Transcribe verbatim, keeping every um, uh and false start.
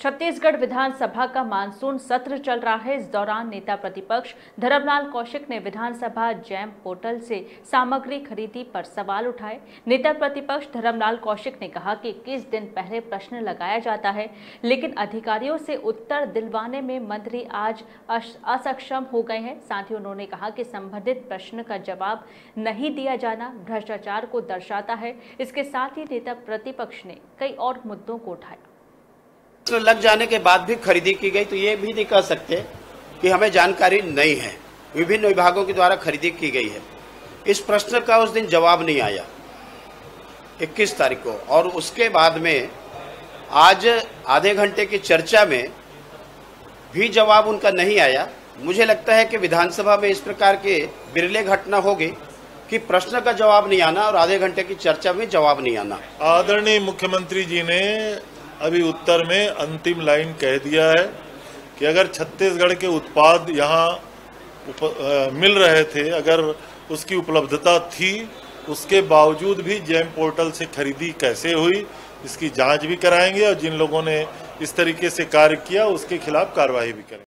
छत्तीसगढ़ विधानसभा का मानसून सत्र चल रहा है। इस दौरान नेता प्रतिपक्ष धर्मलाल कौशिक ने विधानसभा जैम पोर्टल से सामग्री खरीदी पर सवाल उठाए। नेता प्रतिपक्ष धर्मलाल कौशिक ने कहा कि इक्कीस दिन पहले प्रश्न लगाया जाता है, लेकिन अधिकारियों से उत्तर दिलवाने में मंत्री आज असक्षम हो गए हैं। साथ ही उन्होंने कहा कि संबंधित प्रश्न का जवाब नहीं दिया जाना भ्रष्टाचार को दर्शाता है। इसके साथ ही नेता प्रतिपक्ष ने कई और मुद्दों को उठाया। लग जाने के बाद भी खरीदी की गई तो ये भी नहीं कह सकते कि हमें जानकारी नहीं है। विभिन्न विभागों के द्वारा खरीदी की गई है। इस प्रश्न का उस दिन जवाब नहीं आया इक्कीस तारीख को, और उसके बाद में आज आधे घंटे की चर्चा में भी जवाब उनका नहीं आया। मुझे लगता है कि विधानसभा में इस प्रकार के बिरले घटना होगी कि प्रश्न का जवाब नहीं आना और आधे घंटे की चर्चा में जवाब नहीं आना। आदरणीय मुख्यमंत्री जी ने अभी उत्तर में अंतिम लाइन कह दिया है कि अगर छत्तीसगढ़ के उत्पाद यहाँ उप, आ, मिल रहे थे, अगर उसकी उपलब्धता थी, उसके बावजूद भी जैम पोर्टल से खरीदी कैसे हुई, इसकी जांच भी कराएंगे और जिन लोगों ने इस तरीके से कार्य किया उसके खिलाफ कार्रवाई भी करेंगे।